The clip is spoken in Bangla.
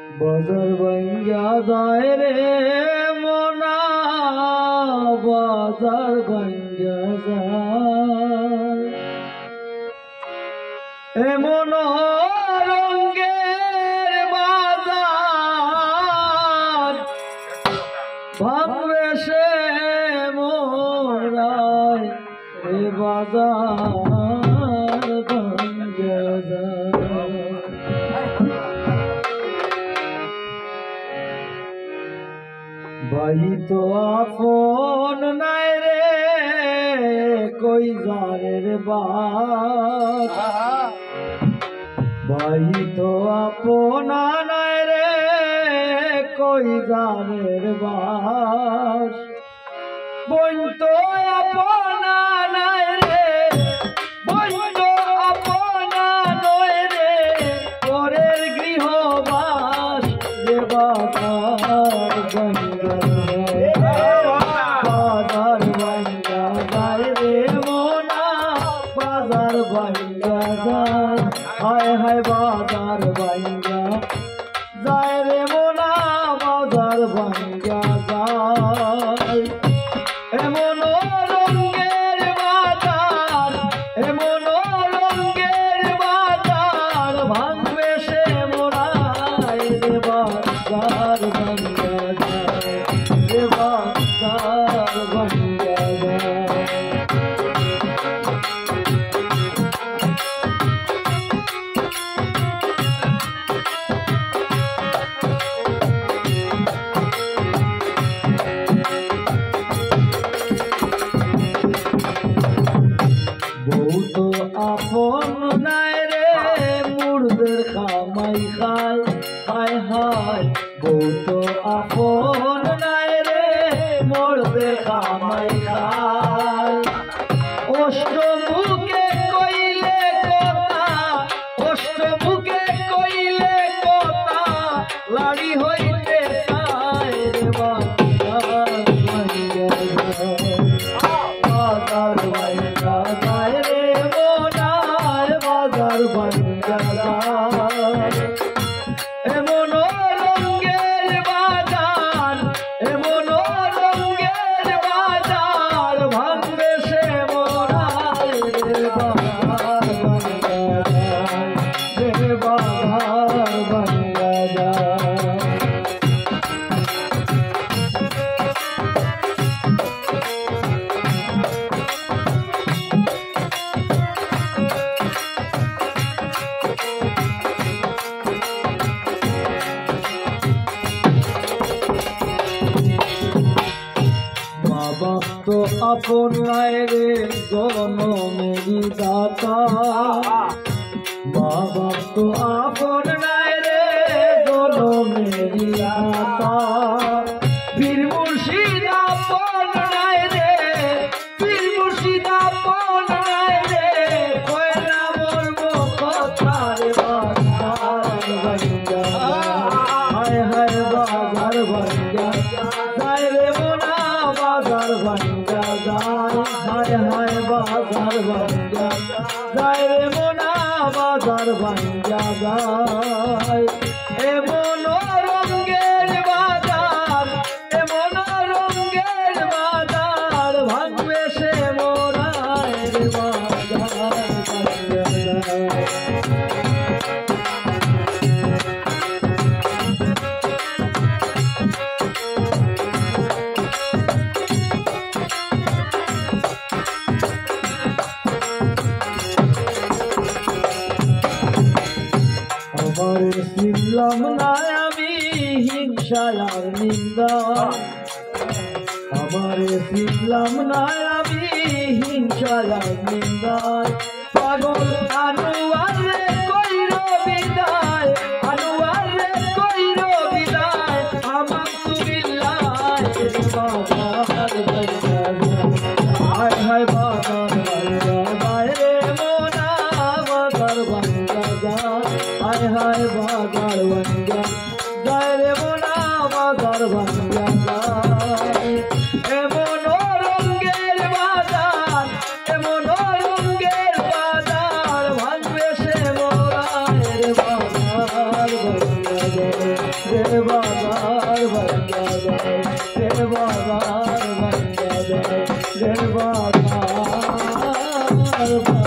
বাজার ভাঙ্গা যায় রে মনা, বাজার ভাঙ্গা যায় এমন রঙ্গের বাজার ভাববে সে মোরায় এ বাজার ভাঙ্গা যায়। ভাই তো আপন নাই রে কই জানের বাস, ভাই তো আপন নাই রে কই জানের বাস, বোন তো আপন নাই রে, বোন তো আপন নয় রে পরের গৃহবাস যে বাজার ভাঙ্গা বাজার ভাঙ্গা যায় রে মোনা, বাজার ভাঙ্গা যায় হায় হায় বাজার ভাঙ্গা যায় রে মোনা, বাজার ভাঙ্গা যায় এমন রঙ্গের বাজার, এমন রঙ্গের বাজার ভাঙবে সে মোরায় রে বাজার ভাঙ্গা যায় রে বাজার ভাঙ্গা যায়। বউ তো আপন নাই রে মুর্দের কামাই খায় হায় হায়, বউ তো আপন নাই রে মুর্দের কামাই খায়, অষ্টমুখে কইলে কথা, অষ্টমুখে কইলে কথা লাড়ি হইতে চায় রে বাজার ভাঙ্গা যায় বাজার ভাঙ্গা যায় রে মোনায়, বাজার ভাঙ্গা যায় এমন রঙ্গের বাজার, এমন রঙ্গের বাজার ভাঙবে সে মোরায় রে বাজার ভাঙ্গা যায় রে বাজার ভাঙ্গা যায়। বাবা তো আপন নাই রে জনমেরি দাতা, বাবা তো আপন নাই রে জনমেরি দাতা, পীর মুর্শিদ আপন নাই রে, পীর মুর্শিদ আপন নাই রে কয়না মর্ম কথা রে বাজার ভাঙ্গা হায় হায় বাজার ভাঙ্গা যায় রে মোনা, বাজার ভাঙ্গা যায় হায় হায় বাজার ভাঙ্গা যায় রে মোনা, বাজার ভাঙ্গা যায় এমন রঙ্গের বাজার, এমন রঙ্গের বাজার ভাঙবে সে মোরায় রে বাজার ভাঙ্গা যায়। আমারে চিনলাম না আমি হিংসায় আর নিন্দা, আমারে চিনলাম না আমি হিংসায় আর নিন্দায়, পাগল আনোয়ার রে কইর বিদায়, আনোয়ার রে কইর বিদায় আমার তুমিল্লায় রে বাজার ভাঙ্গা যায় হায় হায় বাজার ভাঙ্গা যায় রে মোনা, বাজার ভাঙ্গা যায় হায় হায় বাজার ভাঙ্গা যায় রে মোনা, বাজার ভাঙ্গা যায় এমন রঙ্গের বাজার, এমন রঙ্গের বাজার ভাঙবে সে মোরায় রে বাজার ভাঙ্গা যায়। रे बाजार बंदा जाए रे बाजार बंदा जाए रे बाजार